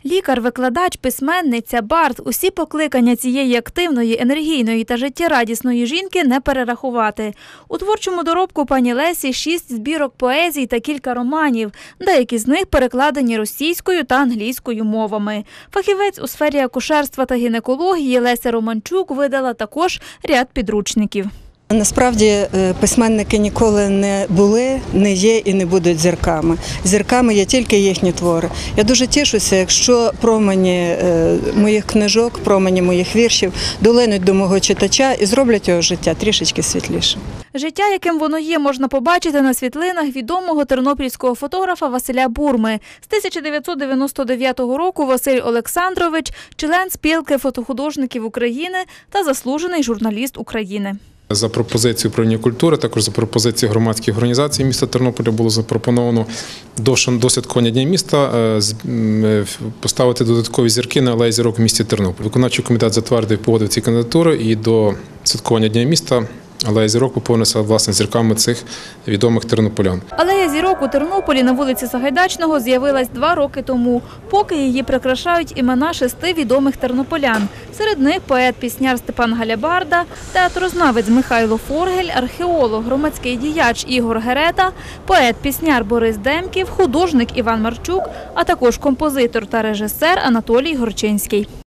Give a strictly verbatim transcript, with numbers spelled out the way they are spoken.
Лікар, викладач, письменниця, бард – усі покликання цієї активної, енергійної та життєрадісної жінки не перерахувати. У творчому доробку пані Лесі шість збірок поезій та кілька романів, деякі з них перекладені російською та англійською мовами. Фахівець у сфері акушерства та гінекології Леся Романчук видала також ряд підручників. Насправді письменники ніколи не були, не є і не будуть зірками. Зірками є тільки їхні твори. Я дуже тішуся, якщо промені моїх книжок, промені моїх віршів долинуть до мого читача і зроблять його життя трішечки світлішим. Життя, яким воно є, можна побачити на світлинах відомого тернопільського фотографа Василя Бурми. З тисяча дев'ятсот дев'яносто дев'ятого року Василь Олександрович – член спілки фотохудожників України та заслужений журналіст України. За пропозицією управління культури, також за пропозицією громадських організацій міста Тернополя було запропоновано до святкування Дня міста поставити додаткові зірки на алеї зірок в місті Тернополь. Виконавчий комітет затвердив, погодив ці кандидатури і до святкування Дня міста алея зірок поповнилася, власне, зірками цих відомих тернополян. Алея зірок у Тернополі на вулиці Сагайдачного з'явилась два роки тому. Поки її прикрашають імена шести відомих тернополян. Серед них поет-пісняр Степан Галябарда, театрознавець Михайло Форгель, археолог, громадський діяч Ігор Герета, поет-пісняр Борис Демків, художник Іван Марчук, а також композитор та режисер Анатолій Горчинський.